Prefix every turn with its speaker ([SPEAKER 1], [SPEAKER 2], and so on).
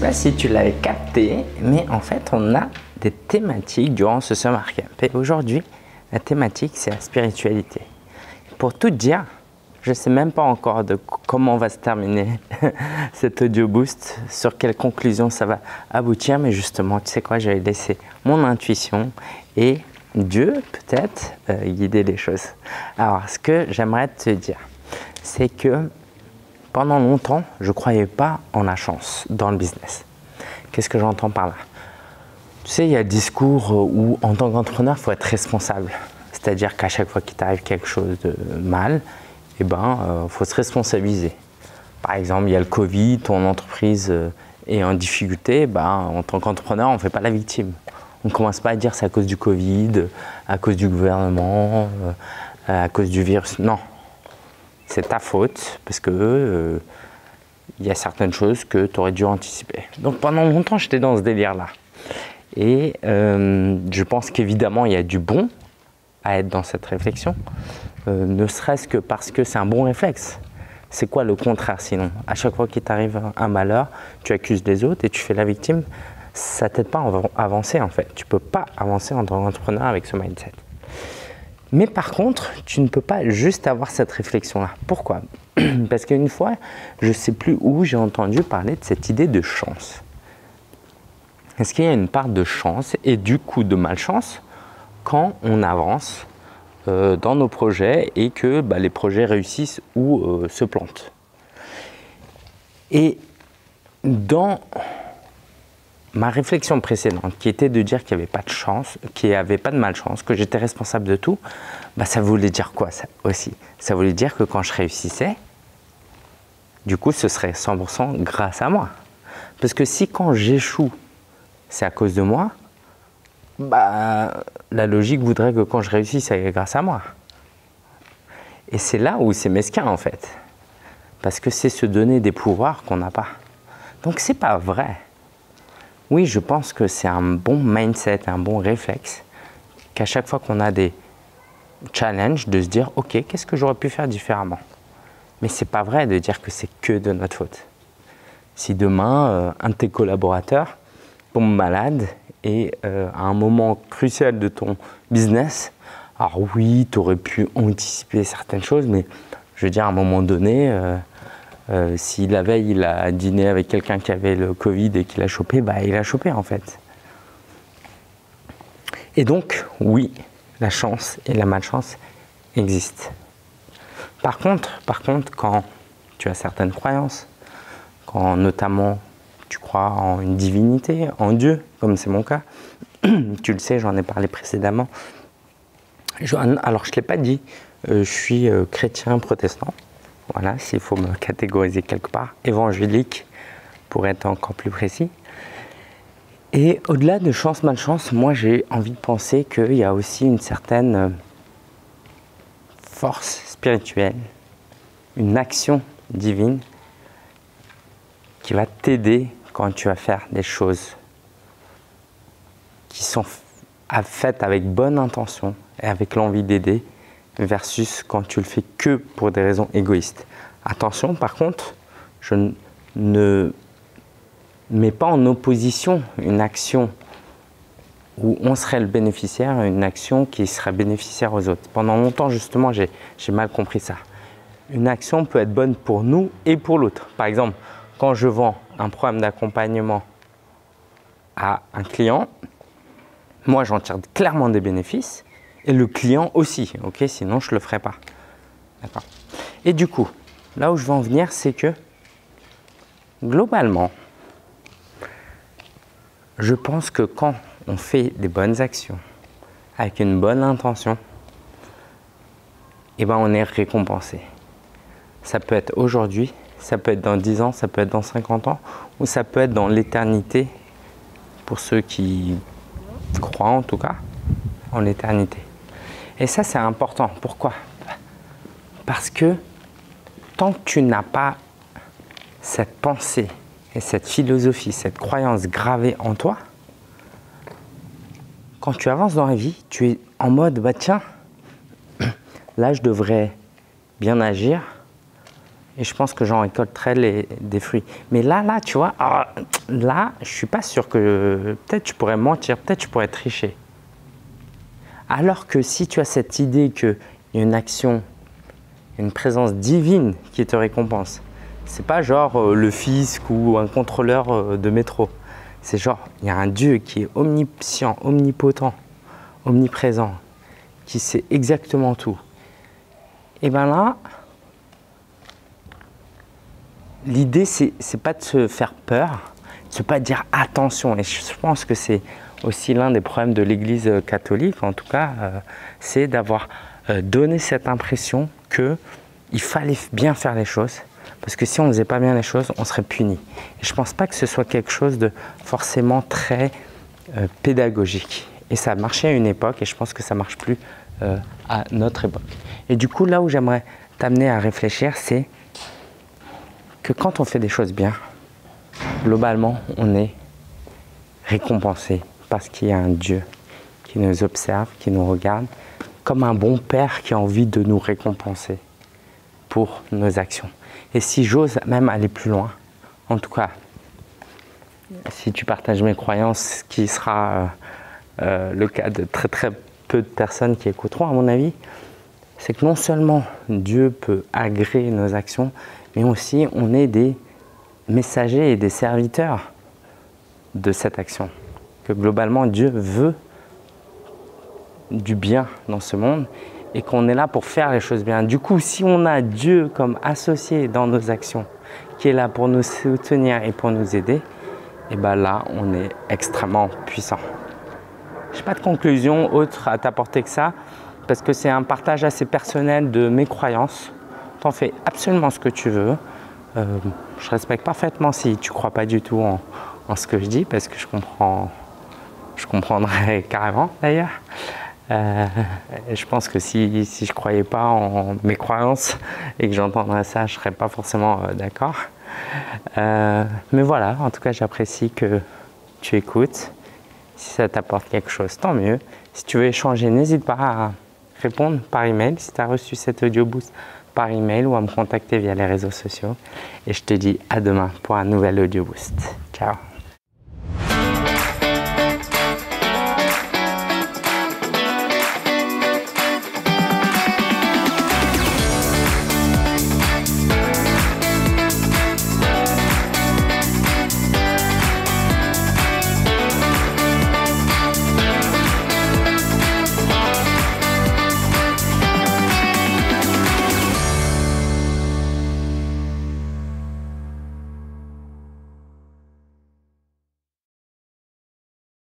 [SPEAKER 1] pas si tu l'avais capté, mais en fait, on a des thématiques durant ce Summer Camp. Et aujourd'hui, la thématique, c'est la spiritualité. Pour tout dire, je ne sais même pas encore de comment va se terminer cet audio boost, sur quelle conclusion ça va aboutir, mais justement, tu sais quoi, j'avais laissé mon intuition et Dieu, peut-être, guider les choses. Alors, ce que j'aimerais te dire, c'est que pendant longtemps, je ne croyais pas en la chance dans le business. Qu'est-ce que j'entends par là? Tu sais, il y a le discours où, en tant qu'entrepreneur, il faut être responsable. C'est-à-dire qu'à chaque fois qu'il t'arrive quelque chose de mal, eh ben, faut se responsabiliser. Par exemple, il y a le Covid, ton entreprise est en difficulté, ben, en tant qu'entrepreneur, on ne fait pas la victime. On ne commence pas à dire c'est à cause du Covid, à cause du gouvernement, à cause du virus. Non, c'est ta faute parce que il y a certaines choses que tu aurais dû anticiper. Donc pendant longtemps, j'étais dans ce délire-là. Et je pense qu'évidemment, il y a du bon à être dans cette réflexion, ne serait-ce que parce que c'est un bon réflexe. C'est quoi le contraire sinon? À chaque fois qu'il t'arrive un malheur, tu accuses les autres et tu fais la victime. Ça ne t'aide pas à avancer en fait. Tu ne peux pas avancer en tant qu'entrepreneur avec ce mindset. Mais par contre, tu ne peux pas juste avoir cette réflexion-là. Pourquoi? Parce qu'une fois, je ne sais plus où j'ai entendu parler de cette idée de chance. Est-ce qu'il y a une part de chance et du coup de malchance quand on avance dans nos projets et que les projets réussissent ou se plantent? Et dans ma réflexion précédente, qui était de dire qu'il n'y avait pas de chance, qu'il n'y avait pas de malchance, que j'étais responsable de tout, ça voulait dire quoi ça aussi? Ça voulait dire que quand je réussissais, du coup, ce serait 100% grâce à moi. Parce que si quand j'échoue, c'est à cause de moi, la logique voudrait que quand je réussis, c'est grâce à moi. Et c'est là où c'est mesquin en fait. Parce que c'est se donner des pouvoirs qu'on n'a pas. Donc c'est pas vrai. Oui, je pense que c'est un bon mindset, un bon réflexe, qu'à chaque fois qu'on a des challenges, de se dire « Ok, qu'est-ce que j'aurais pu faire différemment ?» Mais c'est pas vrai de dire que c'est que de notre faute. Si demain, un de tes collaborateurs tombe malade et à un moment crucial de ton business, alors oui, tu aurais pu anticiper certaines choses, mais je veux dire, à un moment donné, si la veille, il a dîné avec quelqu'un qui avait le Covid et qu'il a chopé, il a chopé en fait. Et donc, oui, la chance et la malchance existent. Par contre, quand tu as certaines croyances, quand notamment tu crois en une divinité, en Dieu, comme c'est mon cas, tu le sais, j'en ai parlé précédemment. Alors, je ne l'ai pas dit, je suis chrétien protestant. Voilà, s'il faut me catégoriser quelque part, évangélique pour être encore plus précis. Et au-delà de chance-malchance, moi j'ai envie de penser qu'il y a aussi une certaine force spirituelle, une action divine qui va t'aider quand tu vas faire des choses qui sont faites avec bonne intention et avec l'envie d'aider, versus quand tu le fais que pour des raisons égoïstes. Attention, par contre, je ne mets pas en opposition une action où on serait le bénéficiaire et une action qui serait bénéficiaire aux autres. Pendant longtemps, justement, j'ai mal compris ça. Une action peut être bonne pour nous et pour l'autre. Par exemple, quand je vends un programme d'accompagnement à un client, moi, j'en tire clairement des bénéfices. Et le client aussi, ok? Sinon, je ne le ferai pas. D'accord? Et du coup, là où je veux en venir, c'est que globalement, je pense que quand on fait des bonnes actions avec une bonne intention, on est récompensé. Ça peut être aujourd'hui, ça peut être dans 10 ans, ça peut être dans 50 ans, ou ça peut être dans l'éternité, pour ceux qui croient en tout cas, en l'éternité. Et ça, c'est important. Pourquoi? Parce que tant que tu n'as pas cette pensée et cette philosophie, cette croyance gravée en toi, quand tu avances dans la vie, tu es en mode, tiens, là, je devrais bien agir, Et je pense que j'en récolterai des fruits. Mais là, tu vois, là, je ne suis pas sûr que... Peut-être tu pourrais mentir, peut-être tu pourrais tricher. Alors que si tu as cette idée qu'il y a une action, une présence divine qui te récompense, c'est pas genre le fisc ou un contrôleur de métro. C'est genre, il y a un Dieu qui est omniscient, omnipotent, omniprésent, qui sait exactement tout. Et bien là, l'idée, c'est pas de se faire peur, de ne pas dire attention. Et je pense que c'est aussi l'un des problèmes de l'Église catholique, en tout cas, c'est d'avoir donné cette impression qu'il fallait bien faire les choses. Parce que si on ne faisait pas bien les choses, on serait puni. Et je ne pense pas que ce soit quelque chose de forcément très pédagogique. Et ça a marché à une époque et je pense que ça ne marche plus à notre époque. Et du coup, là où j'aimerais t'amener à réfléchir, c'est que quand on fait des choses bien, globalement, on est récompensé parce qu'il y a un Dieu qui nous observe, qui nous regarde, comme un bon père qui a envie de nous récompenser pour nos actions. Et si j'ose même aller plus loin, en tout cas, si tu partages mes croyances, ce qui sera le cas de très très peu de personnes qui écouteront à mon avis, c'est que non seulement Dieu peut agréer nos actions, mais aussi on est des messagers et des serviteurs de cette action. Que globalement Dieu veut du bien dans ce monde et qu'on est là pour faire les choses bien. Du coup, si on a Dieu comme associé dans nos actions, qui est là pour nous soutenir et pour nous aider, et bien là, on est extrêmement puissant. Je n'ai pas de conclusion autre à t'apporter que ça, parce que c'est un partage assez personnel de mes croyances. T'en fais absolument ce que tu veux. Je respecte parfaitement si tu ne crois pas du tout en ce que je dis, parce que je comprendrais carrément d'ailleurs. Je pense que si je ne croyais pas en mes croyances et que j'entendrais ça, je ne serais pas forcément d'accord. Mais voilà, en tout cas, j'apprécie que tu écoutes. Si ça t'apporte quelque chose, tant mieux. Si tu veux échanger, n'hésite pas à répondre par email si tu as reçu cet audio boost par email ou à me contacter via les réseaux sociaux. Et je te dis à demain pour un nouvel audio boost. Ciao.